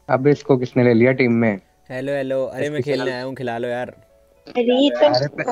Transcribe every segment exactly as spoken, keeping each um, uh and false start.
अब इसको किसने ले लिया टीम में? हेलो हेलो, अरे मैं खेलने आया हूँ, खिला लो यार। अरे ये तो अरे पे-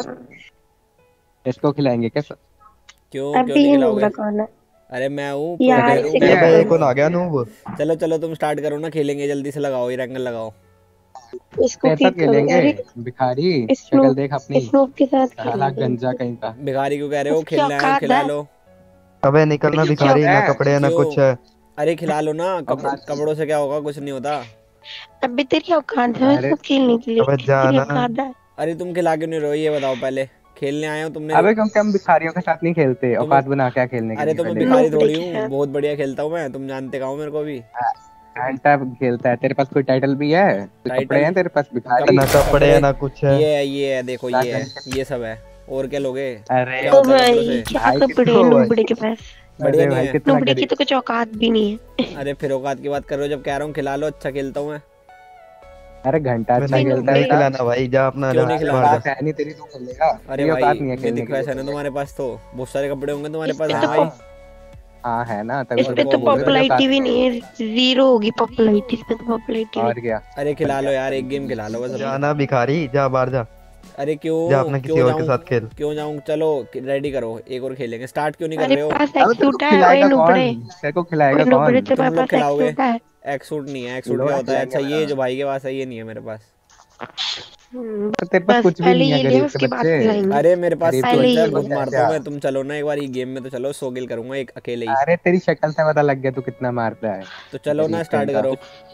इसको खिलाएंगे क्या? क्यों क्यों अभी नहीं ये नूबड़ा खिलाओगे? कौन है अरे मैं हूँ, प्रो यार? प्लेयर हूँ, इसे मैं क्या अबे बता ये दूंगा। कौन आ गया नूब? चलो चलो तुम स्टार्ट करो ना, खेलेंगे जल्दी से, लगाओ ये रैंक लगाओ। इसको तेरे साथ किक करो। खेलेंगे। अरे भिखारी शक्ल स्नूप देख अपनी। स्नूप के साथ साला खेलेंगे। गंजा कहीं का। भिखारी क्यों कह रहे हो? उसकी खेलने आए हो, औकात खिला है। लो। अबे निकलना तेरी भिखारी, औकात ना है। कपड़े ना क्यों? कुछ है। अरे खिला लो ना, कपड़, औकात। कपड़ों से क्या होगा, कुछ नहीं होता। अभी तेरी औकात है अरे उसको खेलने के लिए? अबे तेरी जाना। औकात है? अरे तुम खिला क्यों नहीं रहे हो, ये बताओ पहले। खेलने आए हो तुमने। अबे क्योंकि हम भिखारियों के साथ नहीं खेलते, तुम औकात बना क्या खेलने के अरे लिए तो मैं पहले। भिखारी नूबड़े थोड़ी के हूँ, साथ। बहुत बढ़िया खेलता हूँ मैं, तुम जानते का हो मेरे को भी। घंटा खेलता है, तेरे पास कोई टाइटल भी है? कोई कपड़े टाइटल? हैं तेरे पास कप, भिखारी? ना कपड़े है कपड़े। ना कुछ है। ये है, ये है, देखो पूरा ये है, गंजा। ये सब है। और क्या लोगे? अरे क्या ओ होता है कपड़ों भाई से? क्या भाई कपड़े कितना हैं ओ भाई नूबड़े के पास? बढ़िया अरे नहीं भाई है? कितना नूबड़े की गरीब। तो कुछ औकात भी नहीं है। अरे फिर औकात की बात कर रहे हो, जब कह रहा हूँ खिला लो, अच्छा खेलता हूँ मैं। अरे घंटा मैं अच्छा नहीं, खेलता है नूबड़े। नहीं बेटा। खिलाना भाई, जा अपना क्यों जा नहीं तुम्हारी खिलाना? बाहर जा। औकात है नहीं, तेरी तू खेलेगा? अरे तेरी भाई औकात नहीं है खेलने मिथिक के लिए फैशन है पहले। तुम्हारे पास तो, बहुत सारे कपड़े होंगे तुम्हारे इस पास। पे हाँ तो भाई। हाँ। पॉप हाँ है ना, तभी इस तो और पे तेरे तो को कौन बोल रहा है कि पॉपुलैरिटी औकात भी नहीं नहीं है। है। जीरो होगी पॉपुलैरिटी, इस पे तो पॉपुलैरिटी नहीं। और क्या। अरे बन खिला लो गया। यार, एक गेम खिला लो बस अभी। जाना भिखारी, जा बाहर जा। अरे जा क्यों अपना किसी क्यों और के जाऊँ? साथ खेल। क्यों जाऊँ? चलो रेडी करो, एक और खेलेंगे। स्टार्ट क्यों नहीं कर हमारे रहे हो? पास अबे तेरे को एक्सूट है। ओए खिलाएगा कौन? नुबड़े, तेरे को ओए खिलाएगा नुबड़े, कौन? तुम्हारे तुम लोग पास खिलाओगे? एक्सूट है? एक्सूट नहीं है, एक्सूट लो क्या होता है? खिलाएंगे अच्छा बना। ये जो भाई के पास है, ये नहीं है मेरे पास। हम्म, तो तेरे पास बस कुछ भी पहले नहीं है, ये लिया, गरीब के उसके बाद बच्चे। खिलाएंगे। अरे मेरे पास गरीब के पहले स्किल्स है, ये बच्चे बहुत बन लिया। जा मारता हूँ जा। मैं। तुम चलो ना एक बार ये गेम में, तो चलो सौ किल करूंगा एक अकेले ही। अरे तेरी शक्ल से पता लग गया तू कितना मारता है। तो चलो ना गरीब कहीं स्टार्ट का। करो।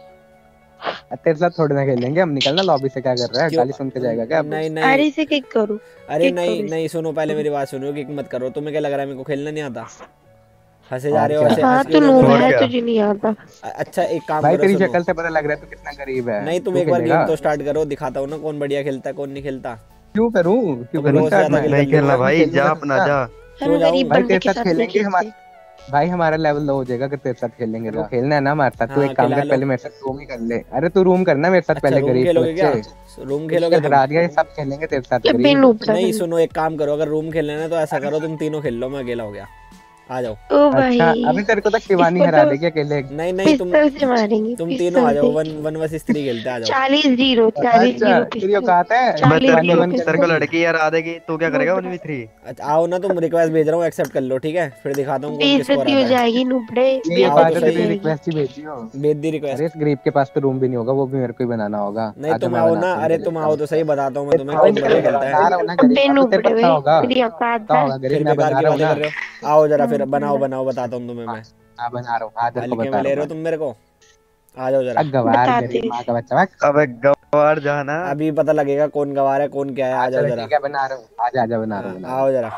तेरे साथ थोड़ी ना खेलेंगे हम, निकलना लॉबी से। क्या कर रहा है, क्यों? गाली सुन के जाएगा क्या अब? नहीं नहीं। अरे इसे किक करो, अरे किक नहीं करो नहीं, सुनो पहले इसे। मेरी बात सुनो, कि मत करो। तुम्हें क्या लग रहा है मेरे को खेलना नहीं आता? हंसे जा और रहे हो, क्या। हंसे हाँ हंस तो क्यों रहे हो नूब मेरे और पे? है, क्या। तुझे नहीं आता? अ- अच्छा एक काम भाई करो, तेरी सुनो। शक्ल से पता लग रहा है तू कितना गरीब है। नहीं तुम तू एक बार खेलेगा? गेम तो स्टार्ट करो, दिखाता हूँ ना कौन बढ़िया खेलता है, कौन नहीं खेलता। क्यों करूं? क्यों तुम करूं प्रो से स्टार्ट ज्यादा मैं? किल कर नहीं लेते खेलना हो। मैं भाई, जा खेलूंगा अपना तेरे जा। साथ। हम क्यों गरीब जाऊँ? भाई बंदे तेरे के साथ साथ नहीं खेलेंगे हमारे। खेलते। भाई हमारा लेवल लो हो जाएगा अगर तेरे साथ खेलेंगे तो। खेलना है ना हमारे साथ, तू हाँ एक काम खिला कर, लो। पहले मेरे साथ रूम ही कर ले। अरे तू रूम करना मेरे साथ अच्छा पहले, रूम गरीब के खेलोगे क्या? बच्चे। रूम इसलिए खेलोगे तुम? हरा दिया, ये सब खेलेंगे तेरे साथ अबे गरीब। नूबड़ा नहीं बंदा। सुनो, एक काम करो, अगर रूम खेलना है ना तो ऐसा करो, तुम तीनों खेल लो, मैं अकेला हो गया। आ जाओ। ओ अच्छा भाई, अभी तेरे को तो शिवानी इसको हरा तो देगी अकेले। नहीं नहीं, तुम पिस्तल से मारेंगे, तुम तीनों आ पिस्तल जाओ, से। वन वन वर्सेस थ्री खेलते, आ जाओ। चालीस जीरो, चालीस अच्छा जीरो तेरी पिस्तल। औकात है मैं चालीस तेरे वन को जीरो वन तेरे करने को पिस्तल। की? लड़की यार आ देगी, तू क्या करेगा वन नूबड़ा। We three? अच्छा आओ ना, तुम रिक्वेस्ट भेज रहा हूँ, एक्सेप्ट कर लो, ठीक है? फिर दिखाता हूँ कौन किसको बेइज्जती हो हराता है। जाएगी नूबड़े, यही आओ औकात तो है बेइज्जती हो तेरी, सही। जाएगी। रिक्वेस्ट ही भेजी हो। भेज दी अरे रिक्वेस्ट। इस गरीब के पास तो रूम भी नहीं होगा, वो भी मेरे को ही बनाना होगा। नहीं आजा तुम मैं आओ ना, बनाता हूँ अरे गरीब तुम का आओ तो बच्चा। सही, बताता हूँ मैं तुम्हें अबे कौन तेरे बढ़िया को खेलता है। बना रहा हूँ ना गरीब, अबे अभी तेरे को नूबड़े पता वे, होगा। तेरी औकात पता है। होगा गरीब, फिर मैं बेकार बना की रहा हूँ बातें ना। कर रहे हो। आओ जरा फिर, बनाओ बंदा। बनाओ, बताता हूँ तुम्हें मैं। हाँ बना रहा हूँ, हाँ तेरे को हल्के में बता रहा ले हूँ रहे हो मैं। तुम मेरे को? आ जाओ जरा। अब गवार बताते गरीब माँ का बच्चा मैं। अबे गवार जाना। अभी पता लगेगा कौन गवार है कौन क्या है, हाँ आ जाओ चलो जरा। ठीक है, बना रहा हूँ, आजा आजा, बना रहा हाँ, हूँ बना रहा हूँ। आओ जरा।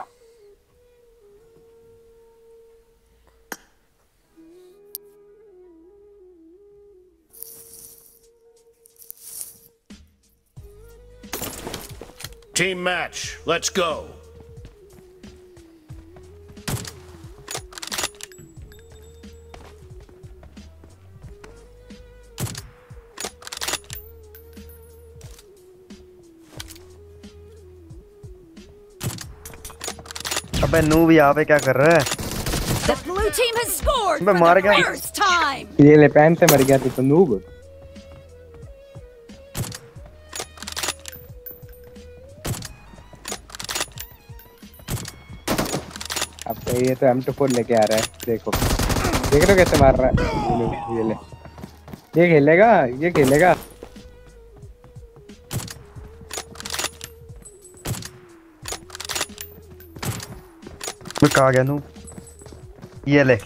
Team match, let's go. अबे नूब यहाँ पे क्या कर रहा है? The blue team has scored अबे for मार the गया। first time. ये ले पैन से मर गया तू तो नूब। अब तो ये तो एम टू फोर लेके आ रहा है, देखो देख रहे हो कैसे मार रहा है। ये ले, ये ले, ये खेलेगा, ये खेलेगा। मैं कहा गया नूब, ये ले।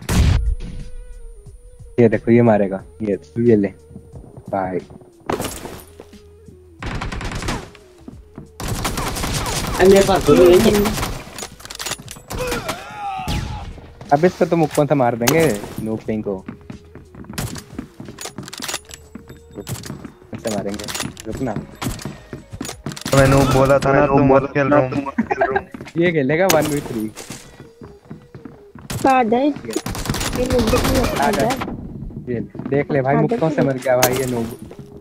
ये देखो ये मारेगा, ये ये ले भाई। अब इसको तो मुक्कों से मार देंगे नूब किंग को। कैसे मारेंगे, रुकना। मैं नूब बोला था ना, तुम मत खेल रहा हूँ। ये खेलेगा वन वी थ्री। औकात है इसकी। ये नूबड़े की औकात है। ये देख ले भाई, आदत मुक्कों से है। मर गया भाई ये नूब।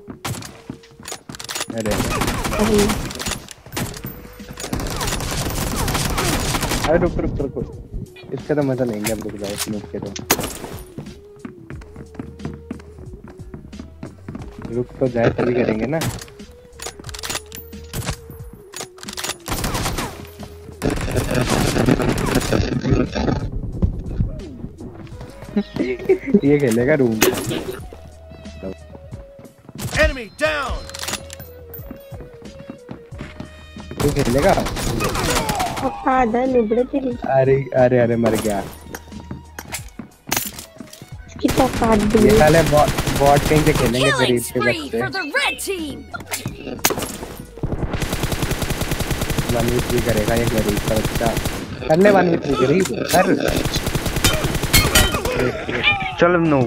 अरे अरे अरे रुक रुक रुक रुक। इसका तो मजा लेंगे अब, रुक जाओ नूब के तो। रुक तो जाए तभी करेंगे ना। ये खेलेगा रूम। Enemy down. तू खेलेगा? आधा निबड़े तेरी अरे अरे अरे मर गया। इसकी तो काट दी। ये साले बॉट बॉट कहीं से खेलेंगे Killing गरीब के spree बच्चे। for the red team. One week भी करेगा ये गरीब का बच्चा। कर ले वन वीक भी गरीब कर। चल नूब।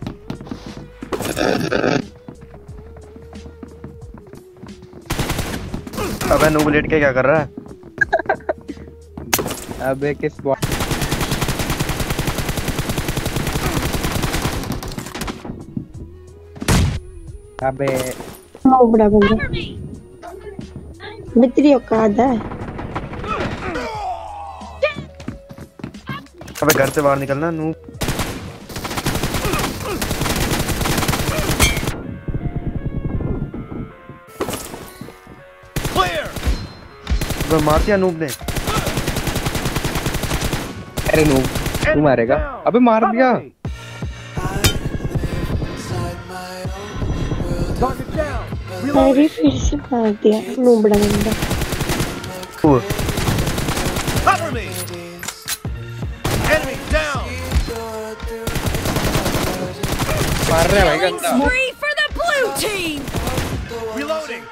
अबे नूब लेट के क्या कर रहा है? अबे किस बॉट अबे बड़ा बंदा मित्री औकात है। अबे घर से बाहर निकलना नूब। Clear. अबे मार दिया नूब ने। अरे नो तू मारेगा। अबे मार दिया। अरे फिर से मार दिया नो बड़ा बंदा। Cover me. Enemy down. मार रहा है भाई Killing गंदा। spree for the blue team. Reloading.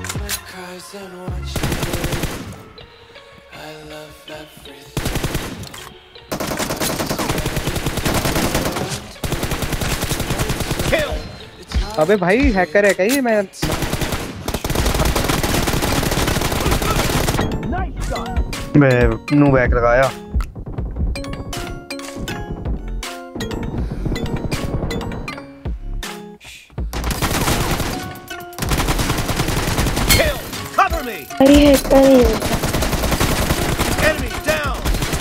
Kill. अबे भाई हैकर है कहीं मैं मैं नूब बैक लगाया। Kill. Cover me. अरे हैकर नहीं होता। Enemy down.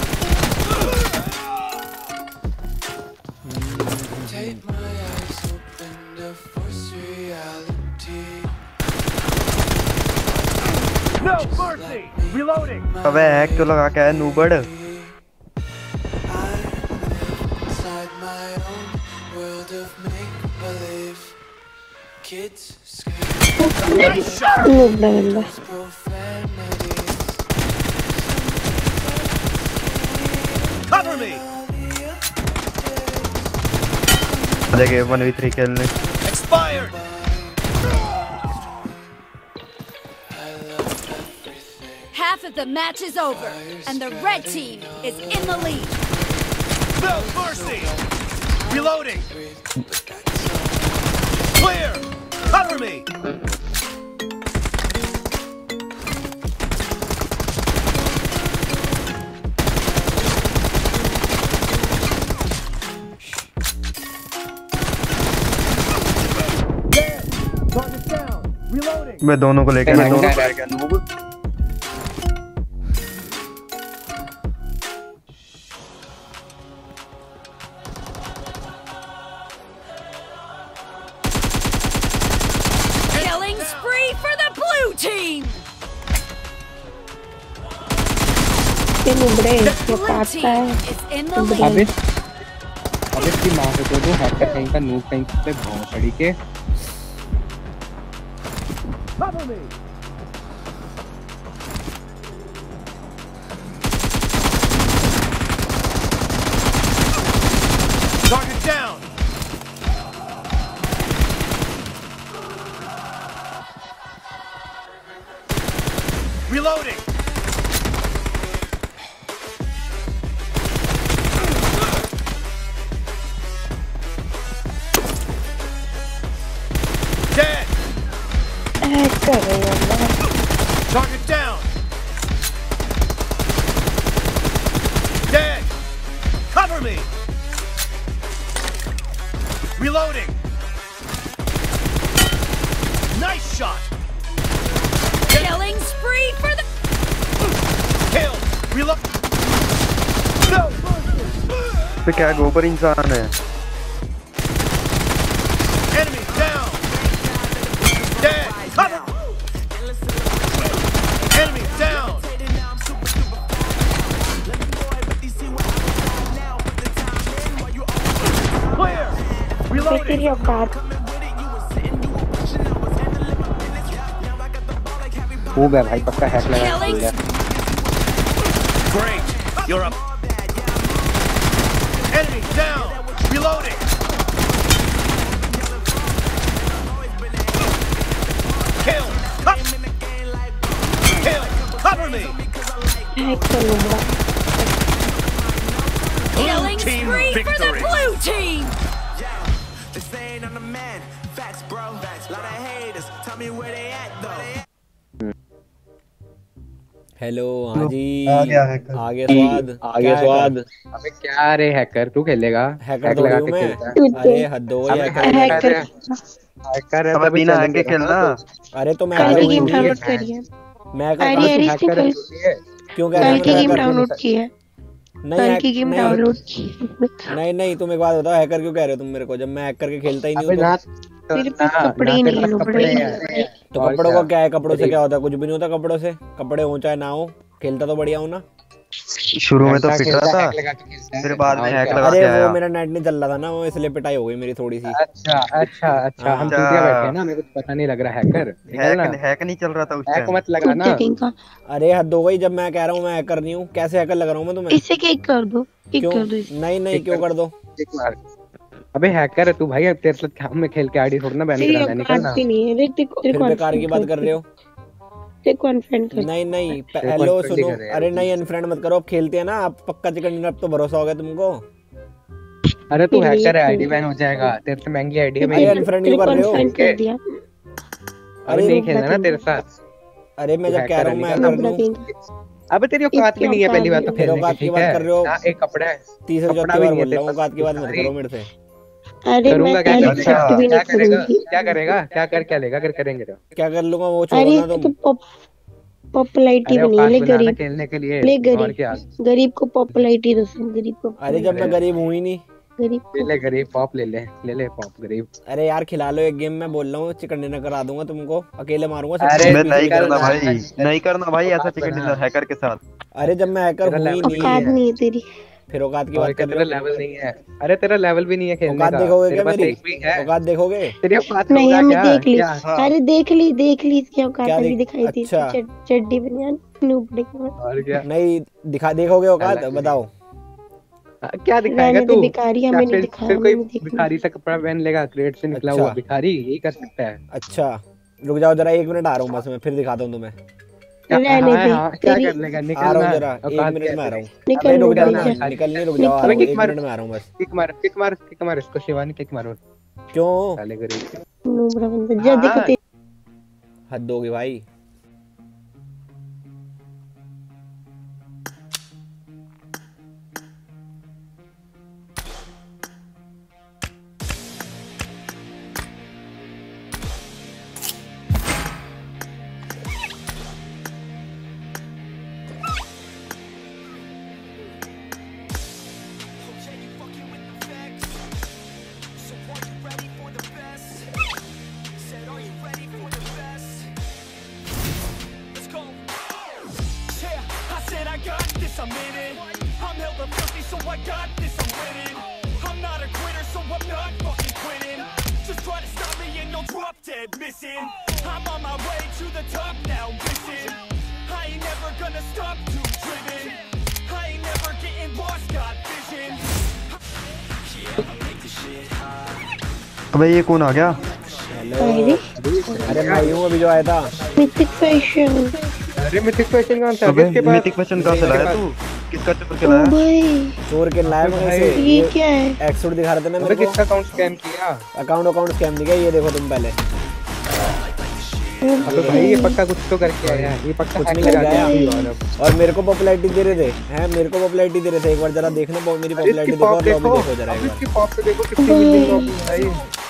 No mercy. Reloading. अबे हैक तो लगा के आया नूबड़। Nice shot. नो बड़ा बंदा। Cover me. देखिए वन वी थ्री खेलने। Expired. Half of the match is over, and the red team is in the lead. No mercy. Reloading. Clear. Cover me. Target down. Reloading. मैं दोनों को लेकर मैं दोनों दोनों को को लेकर noob. Killing spree for the blue team. ये निबड़े The इसको blue काटता team है। is in the अबे lead. अबे इसकी माँ से तो दो हैकर कहीं का नूब कहीं पे भौंसड़ी के। Cover me. Target down. Reloading. Dead. Hacker है यार। Target down. Dead. Cover me. Reloading. Nice shot. Killing spree for the Kill. Reload. No. तो क्या गोबर इंसान है? Enemy down. पे तेरी औकात। खूब है भाई, पक्का हैक लगा के खेल रहा है। Great. You're up. Enemy down. Reloading. Kill. Kill. Cover me. Hack कर लूंगा। Killing team spree for the victory. blue team. This ain't on the man. Facts, bro. Lot of haters. Tell me where they at, though. Hello हाँ जी, आ गया hacker. आ गया स्वाद, आ गया स्वाद। अबे क्या रे हैकर, तू खेलेगा? हैकर हैक थोड़ी लगा हूँ के मैं। खेलता है। अरे हद हो गई, अबे हैकर हैकर हैकर हैकर है अब तभी बिना चैलेंज हैके दे रहा खेलना। था। अरे तो मैं कल हैकर की हूँ गेम ही डाउनलोड नहीं। करिए। मैं हैकर अरे कहाँ से- अरे हैकर कल है, तू है। क्यों कह कल रहे की हो गेम हैकर? डाउनलोड की है। नहीं कल हैक- की गेम नहीं, डाउनलोड की। नहीं नहीं तुम एक बात बताओ, हैकर क्यों कह रहे हो तुम मेरे को, जब मैं हैक करके खेलता ही नहीं अबे हूँ ना तो? मेरे पास ना- कपड़े ना ही तेरे नहीं है, पास नुबड़े कपड़े ही हैं। नहीं। तो और कपड़ों क्या? का क्या है, कपड़ों से गरीब। क्या होता है, कुछ भी नहीं होता कपड़ों से। कपड़े हो चाहे ना हो, खेलता तो बढ़िया हूँ ना। शुरू में तो घंटा पिट खेलता रहा है, था, हैक लगा के खेलता है। फिर बाद में और हैक क्या? लगा अरे के वो आया। मेरा नेट नहीं चल रहा था ना, वो इसलिए पिटाई हो गई मेरी थोड़ी सी। अच्छा अच्छा अच्छा, हम हाँ। चूतिया बैठे हैं ना, मेरे को पता नहीं लग रहा हैकर। निकल ना, हैक हैक नहीं चल रहा था उस हैक टाइम। मत लगा ना। का अरे हद हो गई, जब मैं कह रहा हूँ मैं हैकर नहीं हूँ, कैसे हैकर लग रहा हूँ मैं तुम्हें? इसे किक कर दो, किक क्यों? कर दो इसे। नहीं नहीं किक क्यों कर- कर दो? एक मार। अबे हैकर है तू भाई, अब तेरे साथ हम में खेल के आईडी थोड़ा ना बैन तेरी कराना, निकल ना। औकात भी नहीं है। देख देख तेरे फिर को बेकार की बात कर रहे हो। तेरे को अनफ्रेंड कर। नहीं नहीं प- तेरे को हेलो unfriend ही सुनो, कर रहे हैं अरे यार। नहीं अनफ्रेंड मत करो, अब खेलते हैं ना, आप पक्का चिकन डिनर, अब तो भरोसा हो गया तुमको। अरे तू फिर भी हैकर है, एक आईडी मिनट। बैन हो जाएगा, तेरे से महंगी आईडी है अरे मेरी। unfriend तेरे क्यों को कर रहे हो? unfriend कर दिया। अबे नहीं खेलना ना तेरे साथ। अरे मैं तू जब कह hacker रहा हूँ है, मैं निकल हैकर नुबड़ा नहीं हूँ। देंगे। अबे तेरी औकात भी नहीं है, पहली बात तो फिर खेलने औकात की, की ठीक बात है? कर रहे हो? हाँ, एक कपड़ा है। तीसरी कपड़ा चौथी भी बार नहीं है बोल रहा हूँ, तेरे औकात की बात पास। मत अरे, करो मेरे से। अरे करूंगा मैं क्या? पहले अच्छा, एक्सेप्ट भी क्या नहीं करेगा? करूंगी। क्या करेगा? क्या कर क्या लेगा? अगर करेंगे तो क्या कर लूंगा वो छोड़ो अरे ना इसको तुम। तो पॉपुलैरिटी अरे बनी है। औकात ले बनाना गरीब, खेलने के लिए, ले और गरीब, क्या? गरीब को पॉपुलैरिटी दो। गरीब को अरे जब मैं गरीब हूँ ही नहीं। गरीब ले को ले गरीब पॉप, ले ले ले ले पॉप गरीब। अरे यार खिला लो एक गेम, मैं बोल रहा हूँ चिकन डिनर करा दूंगा तुमको, अकेले मारूंगा अरे सबको, मैं बीच नहीं में करना करना। भाई, नहीं करना भाई ऐसा औकात चिकन बना। डिनर हैकर के साथ। अरे जब मैं हैकर तेरा हूँ ही level नहीं, औकात नहीं है तेरी। फिर औकात की और बात क्या, कर तेरा रहे हो? लेवल नहीं है। अरे तेरा लेवल भी नहीं है खेलने औकात का। देखोगे तेरे क्या पास मेरी? एक भी है। औकात देखोगे? तेरी औकात नहीं होगा हमने क्या? देख ली। क्या? अरे देख ली, देख ली इसकी औकात क्या अभी देख- दिखाई थी। अच्छा। चड- चड्डी बनियान नुबड़े की। और क्या? नहीं दिखा, देखोगे औकात? अलग बताओ। हाँ, क्या दिखाएगा रहने दे तू? भिखारी, क्या हमें नहीं फिर दिखाया, फिर हमें कोई नहीं देखना। भिखारी सा कपड़ा पहन लेगा, क्रेट से निकला अच्छा। हुआ भिखारी यही कर सकता है। अच्छा रुक जाओ जरा, एक मिनट आ रहा हूँ बस, मैं फिर दिखाता हूँ तुम्हें। क्या रहने हाँ, दे, हाँ, क्या तेरी- कर लेगा? आ रहा निकलना हूँ जरा, एक औकात मिनट क्या में आ रहा है? हूँ। निकल अबे रुक जाओ नुबड़ा ना, जा। निकल नहीं, रुक जाओ, आ रहा अबे हूँ, किक एक मार। मिनट में आ रहा हूँ बस। किक मार किक मार किक मार इसको, शिवानी किक मारो। क्यों? साले गरीब। नुबड़ा बंदा जा। देखो हाँ। तेरी हद होगी भाई। Let's go. Yeah, I said I got this, I'm in it. I'm hella filthy, so I got this, I'm winning. I'm not a quitter, so I'm not fucking quitting. Just try to stop me and you'll drop dead missing. I'm on my way to the top now, listen. I ain't never gonna stop, too driven. I ain't never getting lost, got vision. अबे ये कौन आ गया? अरे अरे मैं ही हूँ अभी जो आया था। Mythic fashion. अरे मिथिक क्वेश्चन कौन सा? अबे किसके पास? मिथिक वचन कहाँ से लाया तू? किसका चोर के ओ लाया? भाई चोर के लाया मैं भाई, कैसे? ये क्या है? एक्सूट दिखा रहे थे ना अबे मेरे को। किसका अकाउंट स्कैम किया? अकाउंट अकाउंट स्कैम दिखा, ये देखो तुम पहले। अबे भाई ये पक्का कुछ तो करके आया है, ये पक्का कुछ हैक नहीं लगा करके आया। के आया है। और मेरे को पॉपुलैरिटी दे रहे थे, हैं मेरे को पॉपुलैरिटी दे रहे थे। एक बार जरा देखना वो मेरी अरे इसकी पॉपुलैरिटी देखो पॉप और लॉबी देखो, देखो जरा एक अबे बार। इसकी पॉप पे देखो कितनी मिलियन पॉप है भाई।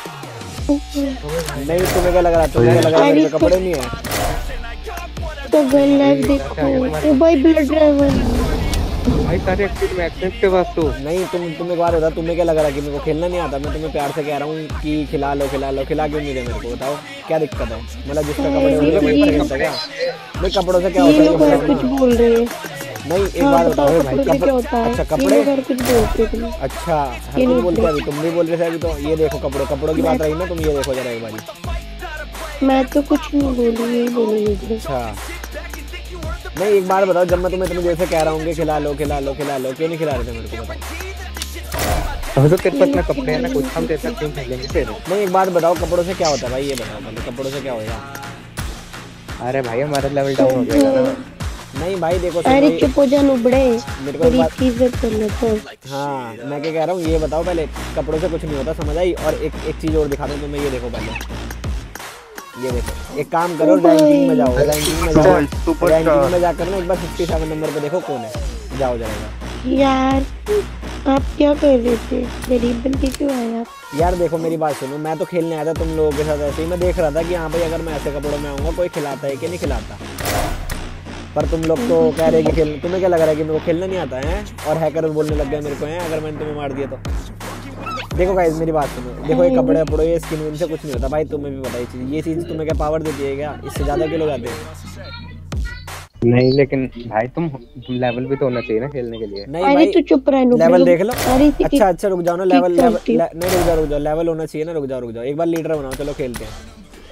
नहीं तुम्हें क्या लग रहा, तुम्हें क्या लग रहा, अरे मेरे पे इसको- कपड़े नहीं है? तो गन लाइव देखो। ओ भाई ब्लड ड्राइवर। भाई सारे एक्टिव में एक्सेस के पास तो नहीं तुम तुम एक बार बता, तुम्हें क्या लग रहा है कि मेरे को खेलना नहीं आता? मैं तुम्हें प्यार से कह रहा हूँ कि खिला लो खिला लो, खिला क्यों नहीं रहे मेरे को? बताओ क्या दिक्कत है? मतलब जिसका कपड़े होंगे वही खेलता क्या? भाई कपड़ों से क्या ये होता है लोग ये और बताओ कुछ ना। बोल रहे हैं। नहीं एक हाँ बार बताओ बताओ कपड़ों से भाई, क्या होता है? अच्छा ये कपड़े, बार कुछ बोलते तुम। अच्छा हर ये कोई नहीं बोलते हैं, बोलते। अभी तुम भी बोल रहे थे अभी तो। ये देखो कपड़ों कपड़ों की बात रही ना, तुम ये देखो जरा एक बारी। मैं तो कुछ नहीं बोली, यही बोली। अच्छा नहीं एक बार बताओ, जब मैं तुम्हें इतनी देर से कह रहा हूँ कि खिला लो खिला लो खिला लो, क्यों नहीं खिला रहे थे मेरे को बताओ? अभी तो तेरे पास ना कपड़े हैं ना कुछ, हम तेरे साथ क्यों खेलेंगे फिर? नहीं एक बात बताओ, कपड़ों से क्या होता है भाई, ये बताओ पहले, कपड़ों से क्या होगा? अरे भाई हमारा लेवल डाउन हो जाएगा ना। नहीं भाई देखो अरे सुनो, चुप हो जा नुबड़े, मेरे को मेरी बात- इज्जत कर ले तो। हाँ मैं क्या कह रहा हूँ ये बताओ पहले, कपड़ों से कुछ नहीं होता समझ आई? और एक एक चीज़ और दिखा दूँ तुम्हें, ये देखो पहले, ये देखो एक काम करो, रैंकिंग में जाओ, रैंकिंग में जाओ, रैंकिंग में जाकर ना एक बार फिफ्टी सेवन नंबर पे देखो कौन है, जाओ जाएगा। यार आप क्या कर रहे थे? गरीब बन के क्यों आए आप? यार देखो मेरी बात सुनो, मैं तो खेलने आया था तुम लोगों के साथ ऐसे ही, मैं देख रहा था कि हाँ भाई अगर मैं ऐसे कपड़ों में आऊँगा कोई खिलाता है कि नहीं खिलाता, पर तुम लोग तो कह रहे कि खेल, तुम्हें क्या लग रहा है कि मेरे को खेलना नहीं आता है? और हैकर बोलने लग गए मेरे को हैं अगर मैंने तुम्हें मार दिया तो। देखो गाइस मेरी बात सुनो, देखो ये कपड़े वपड़े ये स्किन विन से कुछ नहीं होता भाई, तुम्हें भी पता है चीज़, ये चीज़ तुम्हें क्या पावर देती है क्या? इससे ज़्यादा के लोग आते हैं। नहीं लेकिन भाई तुम तुम लेवल भी तो होना चाहिए ना खेलने के लिए। नहीं अरे भाई तू चुप रह नुबड़े। लेवल देख लो। अरे अच्छा अच्छा रुक जाओ ना, लेवल ठीक लेवल करती। ले, नहीं रुक जाओ रुक जाओ, लेवल होना चाहिए ना, रुक जाओ रुक जाओ, एक बार लीडर बनाओ, चलो खेलते हैं।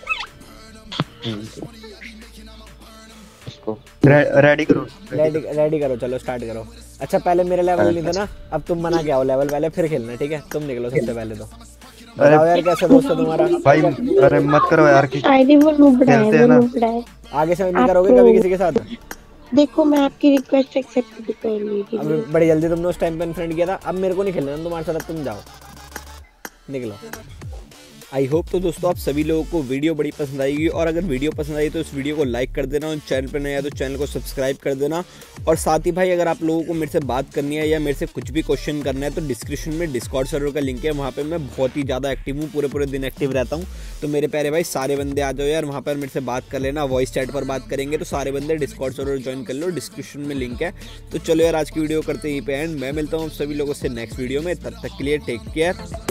रेडी करो, रेडी रेडी करो, चलो स्टार्ट करो। अच्छा पहले मेरे लेवल नहीं था ना, अब तुम बना के आओ लेवल पहले, फिर खेलना ठीक है? तुम निकलो सबसे पहले तो। बताओ यार कैसे दोस्त है तुम्हारा भाई अरे मत करो यार कि अरे वो नुबड़ा है, खेलते वो हैं ना। नुबड़ा है। आगे से नहीं आप करोगे तो- कभी किसी के साथ? देखो मैं आपकी रिक्वेस्ट एक्सेप्ट भी कर ली थी। अब बड़ी जल्दी तुमने उस टाइम पे अनफ्रेंड किया था, अब मेरे को नहीं खेलना तुम्हारे साथ, अब तुम जाओ निकलो। आई होप तो दोस्तों आप सभी लोगों को वीडियो बड़ी पसंद आएगी, और अगर वीडियो पसंद आई तो इस वीडियो को लाइक कर देना, और चैनल पर नया है तो चैनल को सब्सक्राइब कर देना। और साथ ही भाई अगर आप लोगों को मेरे से बात करनी है या मेरे से कुछ भी क्वेश्चन करना है तो डिस्क्रिप्शन में डिस्कॉर्ड सर्वर का लिंक है, वहाँ पे मैं बहुत ही ज़्यादा एक्टिव हूँ, पूरे पूरे दिन एक्टिव रहता हूँ। तो मेरे प्यारे भाई सारे बंदे आ जाओ यार, वहाँ पर मेरे से बात कर लेना, वॉइस चैट पर बात करेंगे, तो सारे बंदे डिस्कॉर्ड सर्वर ज्वाइन कर लो, डिस्क्रिप्शन में लिंक है। तो चलो यार आज की वीडियो करते ही पे एंड, मैं मिलता हूँ सभी लोगों से नेक्स्ट वीडियो में, तब तक के लिए टेक केयर।